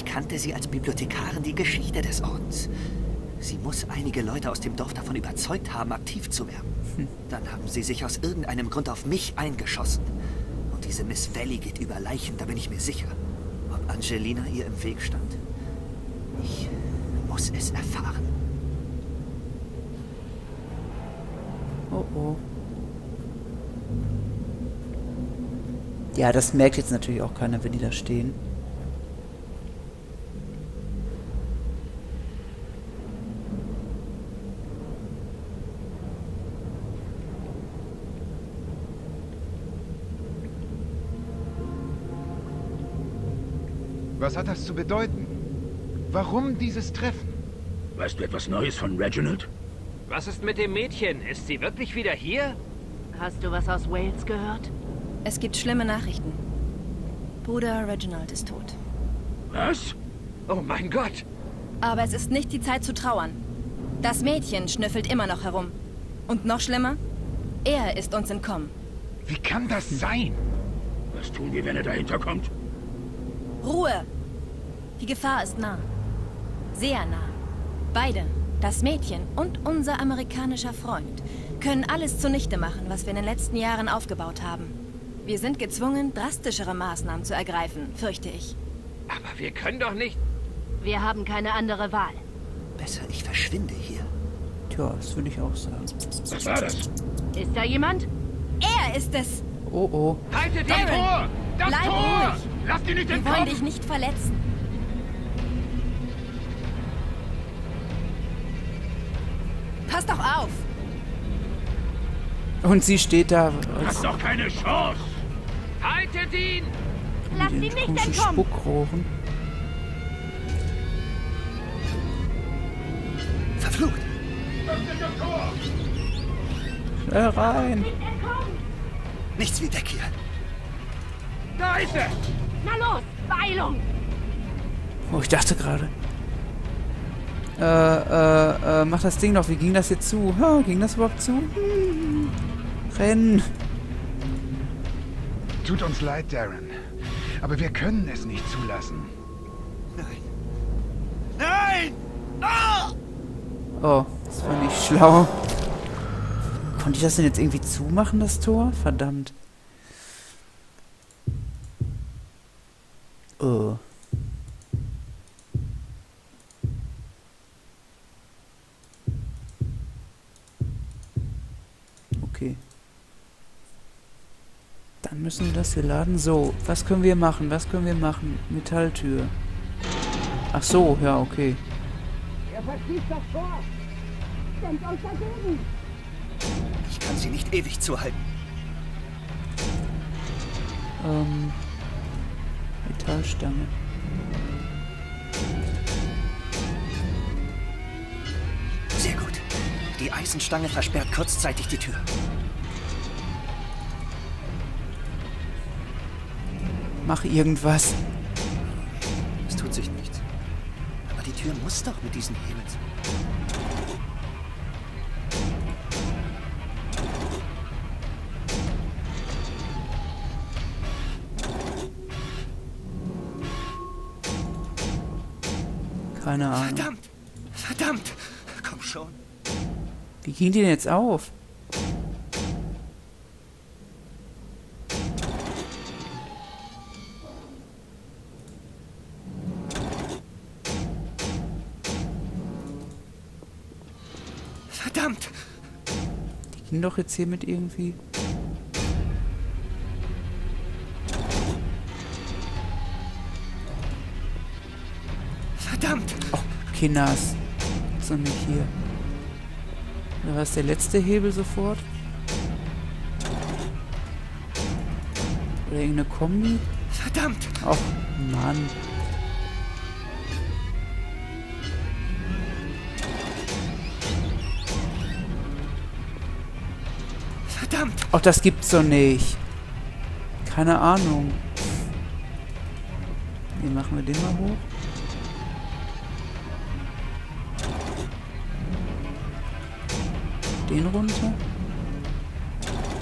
kannte sie als Bibliothekarin die Geschichte des Ordens. Sie muss einige Leute aus dem Dorf davon überzeugt haben, aktiv zu werden. Dann haben sie sich aus irgendeinem Grund auf mich eingeschossen. Und diese Miss Valley geht über Leichen, da bin ich mir sicher. Ob Angelina ihr im Weg stand? Ich muss es erfahren. Oh oh. Ja, das merkt jetzt natürlich auch keiner, wenn die da stehen. Was hat das zu bedeuten? Warum dieses Treffen? Weißt du etwas Neues von Reginald? Was ist mit dem Mädchen? Ist sie wirklich wieder hier? Hast du was aus Wales gehört? Es gibt schlimme Nachrichten. Bruder Reginald ist tot. Was? Oh mein Gott! Aber es ist nicht die Zeit zu trauern. Das Mädchen schnüffelt immer noch herum. Und noch schlimmer, er ist uns entkommen. Wie kann das sein? Was tun wir, wenn er dahinter kommt? Ruhe! Die Gefahr ist nah. Sehr nah. Beide, das Mädchen und unser amerikanischer Freund, können alles zunichte machen, was wir in den letzten Jahren aufgebaut haben. Wir sind gezwungen, drastischere Maßnahmen zu ergreifen, fürchte ich. Aber wir können doch nicht... Wir haben keine andere Wahl. Besser, ich verschwinde hier. Tja, das würde ich auch sagen. Was war das? Ist da jemand? Er ist es! Oh oh. Haltet Darren, das Tor! Das bleib Tor! ruhig! Lasst ihn nicht Wir wollen entkommen! dich nicht verletzen. Pass doch auf! Und sie steht da Hast doch keine Chance! Haltet ihn! Lasst ihn mit nicht den komischen entkommen! Spuckrohren. Verflucht! Öffnet das Tor! Schnell rein! Nicht entkommen! Nichts wie weg hier. Da ist er! Na los, Beeilung! Oh, ich dachte gerade. Mach das Ding doch. Wie ging das jetzt zu? Ha, ging das überhaupt zu? Rennen! Tut uns leid, Darren. Aber wir können es nicht zulassen. Nein. Nein! Ah! Oh, das war nicht schlau. Konnte ich das denn jetzt irgendwie zumachen, das Tor? Verdammt. Oh. Okay. Dann müssen wir das hier laden. So, was können wir machen? Was können wir machen? Metalltür. Ach so, ja, okay. Er verschließt das Tor! Stemmt euch dagegen! Ich kann sie nicht ewig zuhalten. Metallstange. Sehr gut. Die Eisenstange versperrt kurzzeitig die Tür. Mach irgendwas. Es tut sich nichts. Aber die Tür muss doch mit diesen Hebeln sein. Keine Ahnung. Verdammt! Verdammt! Komm schon. Wie ging die denn jetzt auf? Verdammt! Die ging doch jetzt hier mit irgendwie... Verdammt! Oh, Kinders. So nicht hier. Da war es der letzte Hebel sofort. Oder irgendeine Kombi. Verdammt! Och, Mann. Verdammt! Och, das gibt's doch nicht. Keine Ahnung. Wie machen wir den mal hoch? Den runter.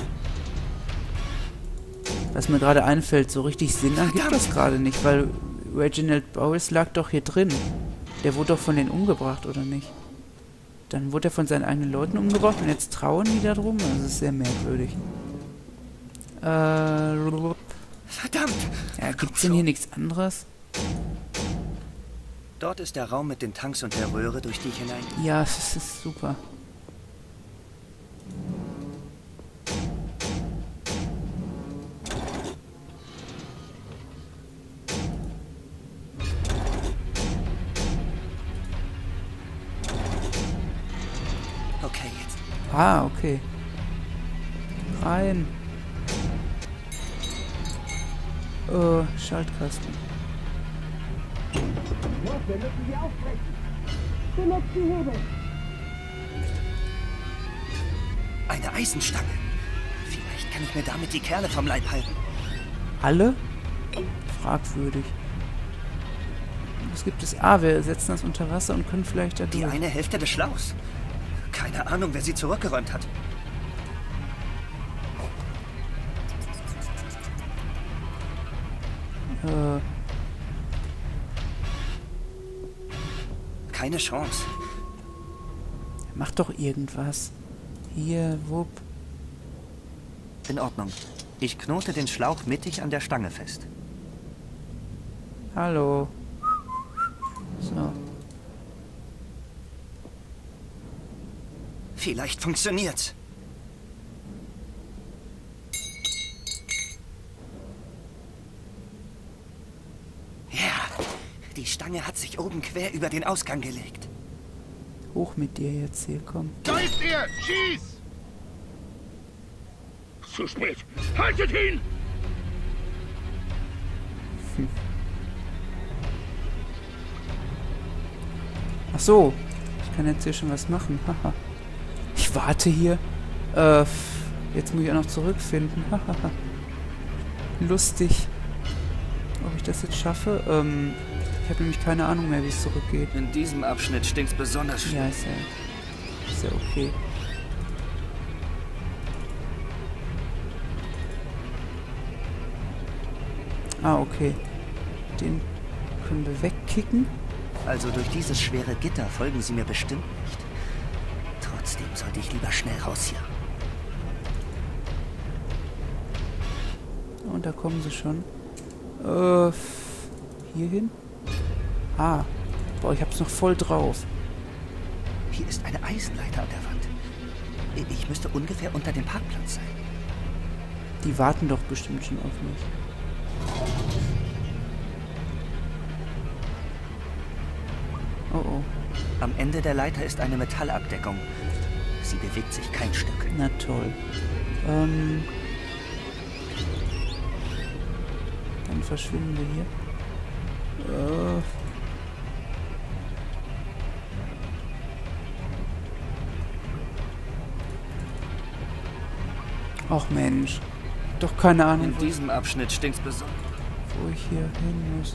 Was mir gerade einfällt, so richtig Sinn ergibt das gerade nicht, weil Reginald Bowles lag doch hier drin. Der wurde doch von denen umgebracht, oder nicht? Dann wurde er von seinen eigenen Leuten umgebracht und jetzt trauern die da drum? Das ist sehr merkwürdig. Verdammt! Ja, gibt's denn hier nichts anderes? Dort ist der Raum mit den Tanks und der Röhre, durch die ich hinein... Ja, das ist super. Okay, jetzt. Ah, okay. Rein. Schaltkasten. Los, wir müssen sie aufbrechen. Benutzt die Hebel. Eine Eisenstange. Vielleicht kann ich mir damit die Kerle vom Leib halten. Alle? Fragwürdig. Was gibt es? Ah, wir setzen das unter Wasser und können vielleicht da Die durch. eine Hälfte des Schlauchs. Keine Ahnung, wer sie zurückgeräumt hat. Keine Chance. Mach doch irgendwas. Hier, wupp. In Ordnung. Ich knote den Schlauch mittig an der Stange fest. Hallo. So. Vielleicht funktioniert's. Ja, die Stange hat sich oben quer über den Ausgang gelegt. Hoch mit dir jetzt hier, komm. Da ist er! Schieß! Zu spät. Haltet ihn! Ach so. Ich kann jetzt hier schon was machen. Haha. Ich warte hier. Jetzt muss ich auch noch zurückfinden. Haha. Lustig. Ob ich das jetzt schaffe? Ich habe nämlich keine Ahnung mehr, wie es zurückgeht. In diesem Abschnitt stinkt's besonders schlimm. Ja, ist ja okay. Ah, okay. Den können wir wegkicken. Also durch dieses schwere Gitter folgen sie mir bestimmt nicht. Trotzdem sollte ich lieber schnell raus hier. Und da kommen sie schon. Hier hin? Ah. Boah, ich hab's noch voll drauf. Hier ist eine Eisenleiter an der Wand. Ich müsste ungefähr unter dem Parkplatz sein. Die warten doch bestimmt schon auf mich. Oh oh. Am Ende der Leiter ist eine Metallabdeckung. Sie bewegt sich kein Stück. Na toll. Dann verschwinden wir hier. Ach Mensch. Doch keine Ahnung, In diesem Abschnitt stinkt's besonders. wo ich hier hin muss.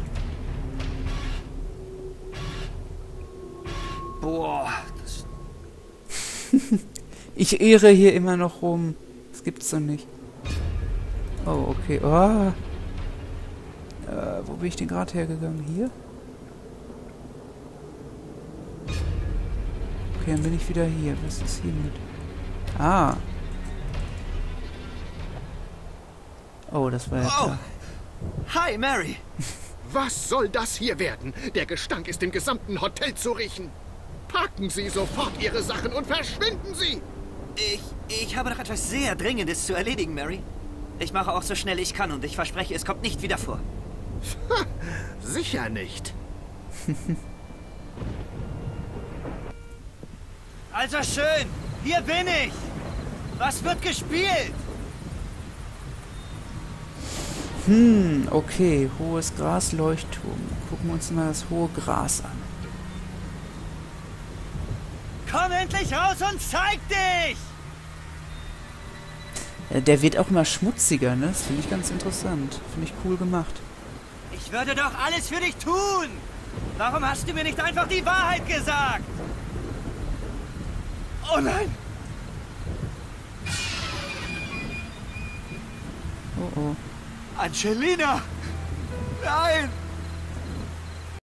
Boah, das... Ich irre hier immer noch rum. Das gibt's doch nicht. Oh, okay. Oh. Wo bin ich denn gerade hergegangen? Hier? Okay, dann bin ich wieder hier. Was ist hier mit? Ah. Oh, das war ja klar. Hi, Mary. Was soll das hier werden? Der Gestank ist im gesamten Hotel zu riechen. Packen Sie sofort Ihre Sachen und verschwinden Sie! Ich habe noch etwas sehr Dringendes zu erledigen, Mary. Ich mache auch so schnell ich kann und ich verspreche, es kommt nicht wieder vor. Sicher nicht. Also schön, hier bin ich. Was wird gespielt? Okay. Hohes Grasleuchtturm. Gucken wir uns mal das hohe Gras an. Komm endlich raus und zeig dich! Der wird auch immer schmutziger, ne? Das finde ich ganz interessant. Finde ich cool gemacht. Ich würde doch alles für dich tun! Warum hast du mir nicht einfach die Wahrheit gesagt? Oh nein! Oh oh. Angelina! Nein!